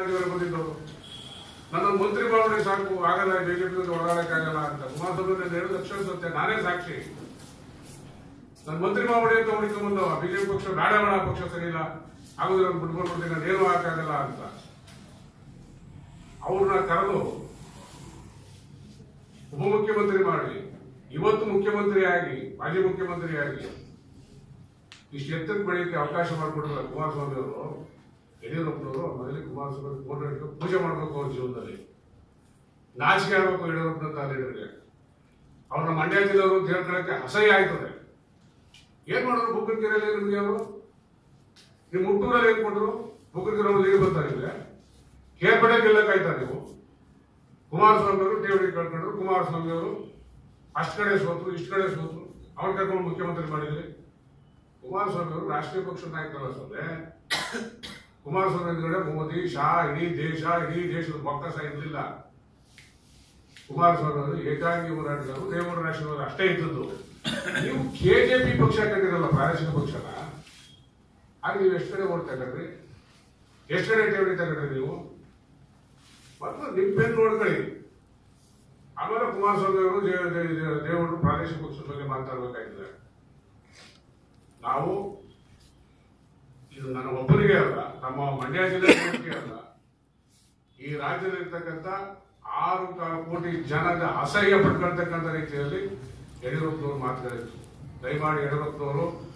ರಾಜ್ಯಗಳು ಬಂದಿದ್ದವರು. ನನ್ನ ಮಂತ್ರಿ ಮಾಡಿ ಸಾಕು, ಆಗಲ್ಲ ಬಿಜೆಪಿ ಜೊತೆ ಒಡಾಡಕ್ಕಾಗಲ್ಲ ಅಂತ ಕುಮಾರಸ್ವಾಮಿ 2 ಲಕ್ಷ ಸತ್ಯ, ನಾನೇ ಸಾಕ್ಷಿ. ನನ್ನ ಮಂತ್ರಿ ಮಾಡಿ ಅಂತ ಹುಡುಕೊಂಬಂದವ, ಬಿಜೆಪಿ ಪಕ್ಷ ಬೇಡ ಪಕ್ಷ ಸರಿ ಇಲ್ಲ, ಆಗುದಿಲ್ಲ ಬಿಟ್ಕೊಂಡ್ಬಿಡ್ತೀನಿ, ನಾನೇನು ಹಾಕಾಗಲ್ಲ ಅಂತ ಅವ್ರನ್ನ ಕರೆದು ಉಪಮುಖ್ಯಮಂತ್ರಿ ಮಾಡಿ, ಇವತ್ತು ಮುಖ್ಯಮಂತ್ರಿ ಆಗಿ, ಮಾಜಿ ಮುಖ್ಯಮಂತ್ರಿ ಆಗಿ ಇಷ್ಟು ಎತ್ತಕ್ಕೆ ಬೆಳೆಯಕ್ಕೆ ಅವಕಾಶ ಮಾಡಿಕೊಟ್ಟಿಲ್ಲ ಕುಮಾರಸ್ವಾಮಿ ಅವರು. ಯಡಿಯೂರಪ್ಪನವರು ಮೊದಲಿಗೆ ಕುಮಾರಸ್ವಾಮಿ ಫೋಟೋ ಇಟ್ಟು ಪೂಜೆ ಮಾಡಬೇಕು ಅವ್ರ ಜೀವನದಲ್ಲಿ. ನಾಚಿಕೆ ಆಗಬೇಕು ಯಡಿಯೂರಪ್ಪನಂತ ಲೀಡರ್ಗೆ. ಅವ್ರನ್ನ ಮಂಡ್ಯ ಜಿಲ್ಲೆಯವರು ಅಂತ ಹೇಳ್ಕೊಳ್ಳಕ್ಕೆ ಅಸಹ್ಯ ಆಯ್ತದೆ. ಏನ್ ಮಾಡಿದ್ರು ಬುಕ್ಕನಕೆರೆಯಲ್ಲಿ ನಿಮಗೆ ಅವರು? ನೀವು ಮುಟ್ಟೂರಲ್ಲಿ ಏನ್ ಕೊಟ್ಟರು? ಬುಕ್ಕನಕೆರೆಯಲ್ಲಿ ನೀರು ಬರ್ತಾರೆ ನಿಮಗೆ, ಕೇರ್ಪಡೆ ಗೆಲ್ಲಕ್ಕಾಯ್ತಾ ನೀವು? ಕುಮಾರಸ್ವಾಮಿ ಅವರು ಠೇವಣಿ ಕಳ್ಕೊಂಡ್ರು, ಕುಮಾರಸ್ವಾಮಿ ಅವರು ಅಷ್ಟು ಕಡೆ ಸೋತರು, ಇಷ್ಟು ಕಡೆ ಸೋತರು, ಅವ್ರ ಕರ್ಕೊಂಡು ಮುಖ್ಯಮಂತ್ರಿ ಮಾಡಿದ್ರಿ. ಕುಮಾರಸ್ವಾಮಿ ಅವರು ರಾಷ್ಟ್ರೀಯ ಪಕ್ಷದ ನಾಯಕರಲ್ಲ ಸೊಲ್ಲೆ. ಕುಮಾರಸ್ವಾಮಿ ಹಿಂದ್ಗಡೆ ಮೋದಿ, ಶಾ, ಇಡೀ ದೇಶದ ಬೊಕ್ಕಸ ಇರಲಿಲ್ಲ. ಕುಮಾರಸ್ವಾಮಿ ಅವರು ಏಕಾಂಗಿ ಹೋರಾಟಗಾರರು, ದೇವೇಗೌಡ ರಾಷ್ಟ್ರದವರು ಅಷ್ಟೇ ಇದ್ದದ್ದು. ನೀವು ಕೆಜೆಪಿ ಪಕ್ಷ ಕಂಡಿರಲ್ಲ, ಪ್ರಾದೇಶಿಕ ಪಕ್ಷನ, ಆಗ ನೀವು ಎಷ್ಟು ಕಡೆ ಓಟ್ ತಗೊಂಡ್ರಿ? ಎಷ್ಟು ಕಡೆ ಠೇವಣಿ ತಗೊಂಡ್ರಿ ನೀವು? ಮತ್ತು ನಿಮ್ಮ ಬೆನ್ನು ನೋಡ್ಕೊಳ್ಳಿ. ಆಮೇಲೆ ಕುಮಾರಸ್ವಾಮಿ ಅವರು ದೇವೇಗೌಡರು ಪ್ರಾದೇಶಿಕ ಪಕ್ಷದ ಬಗ್ಗೆ ಮಾತಾಡಬೇಕಾಗಿದೆ. ನಾವು ಇದು ನನ್ನ ಒಬ್ಬರಿಗೆ ಅಲ್ಲ, ನಮ್ಮ ಮಂಡ್ಯ ಜಿಲ್ಲೆ ಅಲ್ಲ, ಈ ರಾಜ್ಯದಲ್ಲಿರ್ತಕ್ಕಂಥ 6 ಕೋಟಿ ಜನದ ಅಸಹ್ಯ ಪಡ್ಕೊಳ್ತಕ್ಕಂಥ ರೀತಿಯಲ್ಲಿ ಯಡಿಯೂರಪ್ಪನವರು ಮಾತುಗಳಿತ್ತು. ದಯಮಾಡಿ ಯಡಿಯೂರಪ್ಪನವರು